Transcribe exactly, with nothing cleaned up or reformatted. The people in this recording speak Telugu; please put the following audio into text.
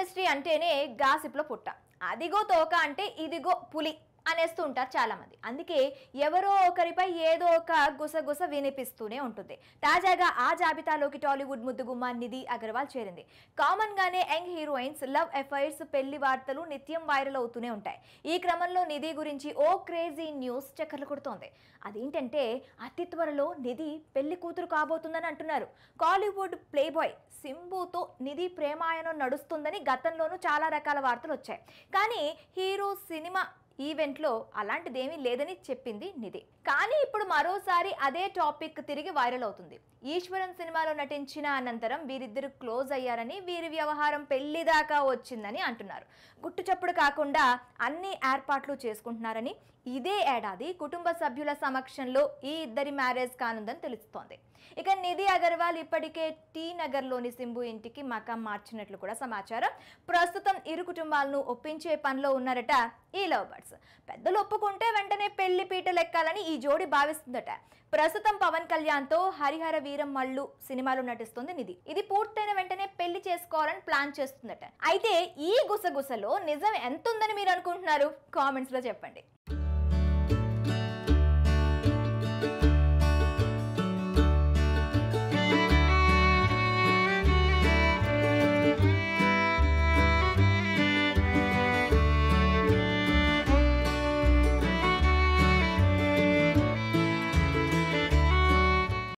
ఇండస్ట్రీ అంటేనే గాసిప్లో పుట్ట. అదిగో తోక అంటే ఇదిగో పులి అనేస్తూ ఉంటారు చాలా మంది. అందుకే ఎవరో ఒకరిపై ఏదో ఒక గుసగుస వినిపిస్తూనే ఉంటుంది. తాజాగా ఆ జాబితాలోకి టాలీవుడ్ ముద్దుగుమ్మ నిధి అగర్వాల్ చేరింది. కామన్ గానే యంగ్ హీరోయిన్స్ లవ్ అఫైర్స్, పెళ్లి వార్తలు నిత్యం వైరల్ అవుతూనే ఉంటాయి. ఈ క్రమంలో నిధి గురించి ఓ క్రేజీ న్యూస్ చక్కర్లు కొడుతోంది. అదేంటంటే అతి త్వరలో నిధి పెళ్లి కూతురు కాబోతుందని అంటున్నారు. కాలీవుడ్ ప్లే బాయ్ సింబుతో నిధి ప్రేమాయణం నడుస్తుందని గతంలోనూ చాలా రకాల వార్తలు వచ్చాయి. కానీ హీరో సినిమా ఈవెంట్లో అలాంటిదేమీ లేదని చెప్పింది నిధి. కానీ ఇప్పుడు మరోసారి అదే టాపిక్ తిరిగి వైరల్ అవుతుంది. ఈశ్వరన్ సినిమాలో నటించిన అనంతరం వీరిద్దరు క్లోజ్ అయ్యారని, వీరి వ్యవహారం పెళ్లి దాకా వచ్చిందని అంటున్నారు. గుట్టు చప్పుడు కాకుండా అన్ని ఏర్పాట్లు చేసుకుంటున్నారని, ఇదే ఏడాది కుటుంబ సభ్యుల సమక్షంలో ఈ ఇద్దరి మ్యారేజ్ కానుందని తెలుస్తోంది. ఇక నిధి అగర్వాల్ ఇప్పటికే టీ నగర్లోని సింబు ఇంటికి మకాం మార్చినట్లు కూడా సమాచారం. ప్రస్తుతం ఇరు కుటుంబాలను ఒప్పించే పనిలో ఉన్నారట ఈ లవ్ బర్డ్స్. పెద్దలు ఒప్పుకుంటే వెంటనే పెళ్లి పీటలు ఎక్కాలని ఈ జోడి భావిస్తుందట. ప్రస్తుతం పవన్ కళ్యాణ్ తో హరిహర వీరం మల్లు సినిమాలో నటిస్తుంది నిధి. ఇది పూర్తయిన వెంటనే పెళ్లి చేసుకోవాలని ప్లాన్ చేస్తుందట. అయితే ఈ గుసగుసలో నిజం ఎంత ఉందని మీరు అనుకుంటున్నారు? కామెంట్స్ లో చెప్పండి.